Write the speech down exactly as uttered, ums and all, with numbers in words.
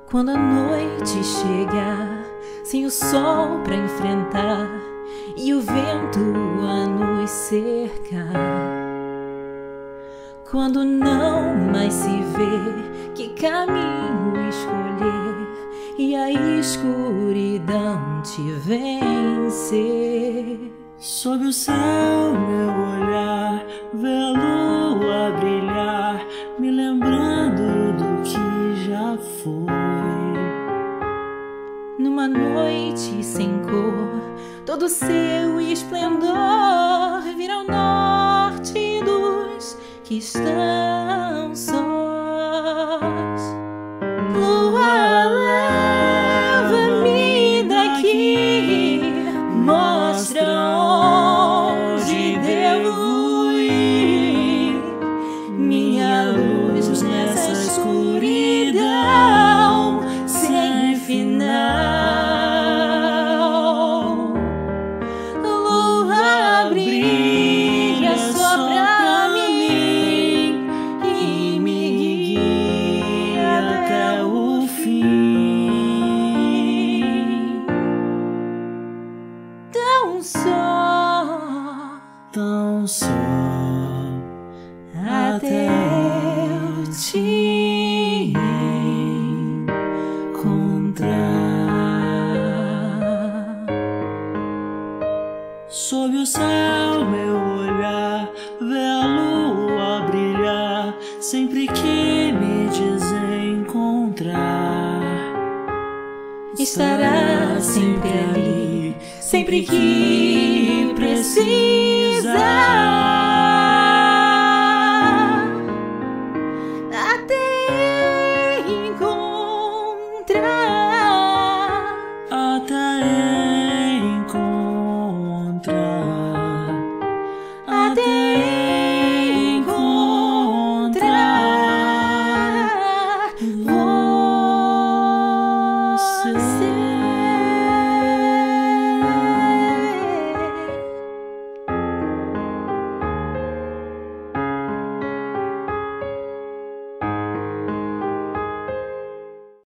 Quando a noite chegar, sem o sol pra enfrentar e o vento a nos cercar, quando não mais se vê que caminho escolher e a escuridão te vencer, sob o céu meu olhar vê a lua brilhar, me lembrando do que já foi. Numa noite sem cor, todo seu esplendor vira ao norte dos que estão sós. Lua, leva-me daqui, mostra onde devo ir, minha luz nessa escuridão sem final. Lua, brilha só pra mim e me guia até o fim. Tão só, Tão só até eu te encontrar. sob o céu meu olhar vê a lua brilhar, sempre que me desencontrar Estará sempre ali, sempre que precisar.